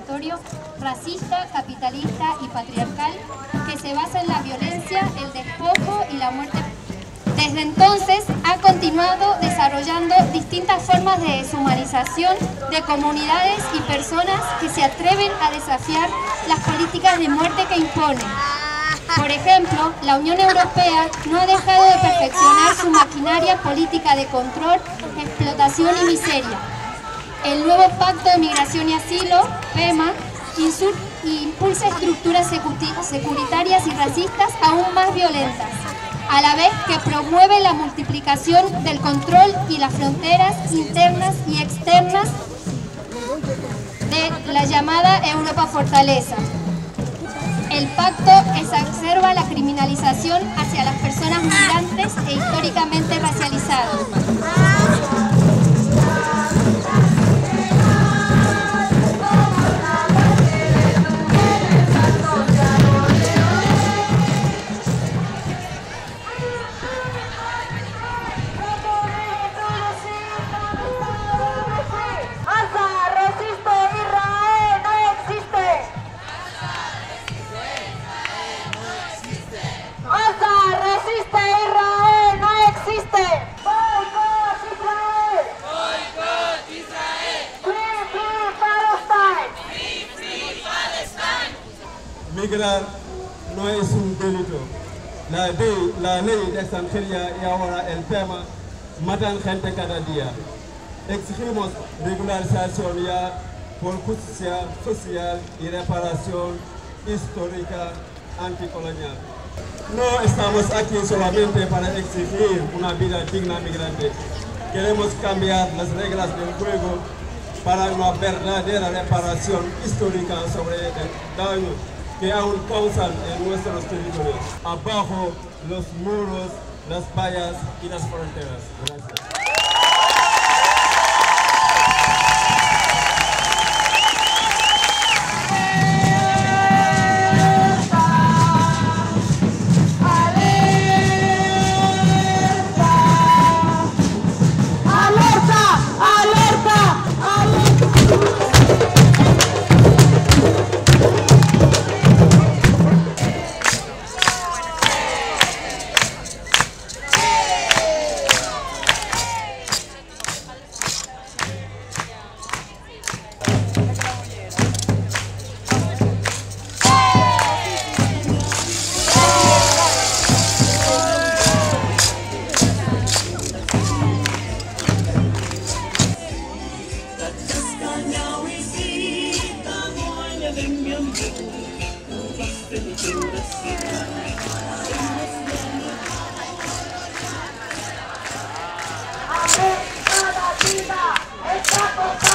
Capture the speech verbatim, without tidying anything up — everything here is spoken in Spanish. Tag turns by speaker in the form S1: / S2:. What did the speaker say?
S1: discriminatorio, racista, capitalista y patriarcal que se basa en la violencia, el despojo y la muerte. Desde entonces ha continuado desarrollando distintas formas de deshumanización de comunidades y personas que se atreven a desafiar las políticas de muerte que imponen. Por ejemplo, la Unión Europea no ha dejado de perfeccionar su maquinaria política de control, explotación y miseria. El nuevo Pacto de Migración y Asilo, P E M A, impulsa estructuras securitarias y racistas aún más violentas, a la vez que promueve la multiplicación del control y las fronteras internas y externas de la llamada Europa Fortaleza. El pacto exacerba la criminalización hacia las personas migrantes e históricamente racializadas.
S2: Migrar no es un delito. La ley, la ley de extranjería y ahora el P E M A matan gente cada día. Exigimos regularización ya por justicia social y reparación histórica anticolonial. No estamos aquí solamente para exigir una vida digna migrante. Queremos cambiar las reglas del juego para una verdadera reparación histórica sobre el daño que aún causan en nuestros territorios. Abajo los muros, las vallas y las fronteras. Gracias.
S3: América Latina está